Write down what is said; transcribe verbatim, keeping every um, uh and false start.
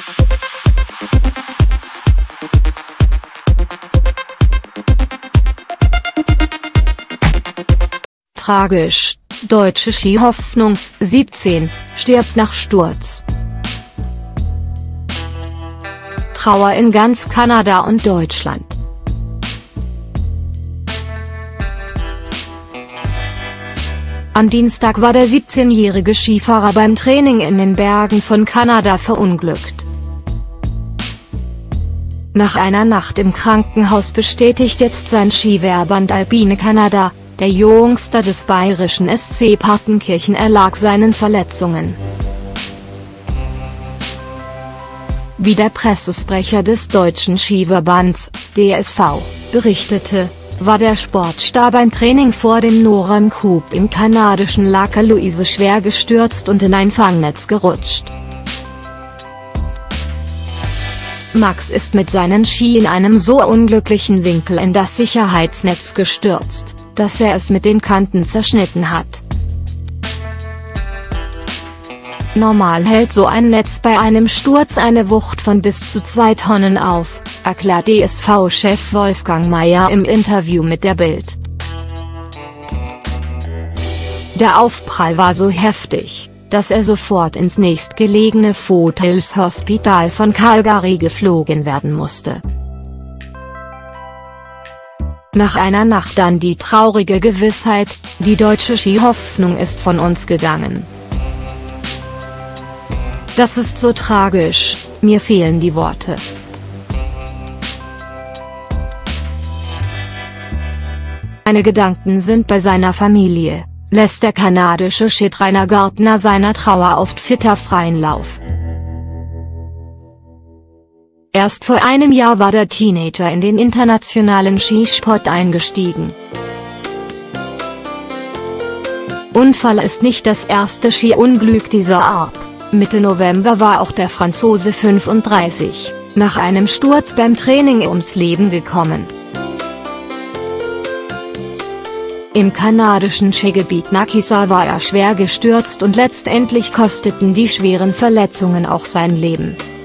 Tragisch, deutsche Skihoffnung, siebzehn, stirbt nach Sturz. Trauer in ganz Kanada und Deutschland. Am Dienstag war der siebzehnjährige Skifahrer beim Training in den Bergen von Kanada verunglückt. Nach einer Nacht im Krankenhaus bestätigt jetzt sein Skiverband Alpine Kanada, der Jungster des bayerischen S C Partenkirchen erlag seinen Verletzungen. Wie der Pressesprecher des deutschen Skiverbands, D S V, berichtete, war der Sportstar beim Training vor dem Norem Coupe im kanadischen Lac Louise schwer gestürzt und in ein Fangnetz gerutscht. Max ist mit seinen Ski in einem so unglücklichen Winkel in das Sicherheitsnetz gestürzt, dass er es mit den Kanten zerschnitten hat. Normal hält so ein Netz bei einem Sturz eine Wucht von bis zu zwei Tonnen auf, erklärt D S V-Chef Wolfgang Meier im Interview mit der Bild. Der Aufprall war so heftig, dass er sofort ins nächstgelegene Foote Hills Hospital von Calgary geflogen werden musste. Nach einer Nacht dann die traurige Gewissheit, die deutsche Skihoffnung ist von uns gegangen. Das ist so tragisch, mir fehlen die Worte. Meine Gedanken sind bei seiner Familie, lässt der kanadische Skitrainer Gardner seiner Trauer auf Twitter freien Lauf. Erst vor einem Jahr war der Teenager in den internationalen Skisport eingestiegen. Unfall ist nicht das erste Skiunglück dieser Art. Mitte November war auch der Franzose fünfunddreißig, nach einem Sturz beim Training ums Leben gekommen. Im kanadischen Skigebiet Nakisa war er schwer gestürzt und letztendlich kosteten die schweren Verletzungen auch sein Leben.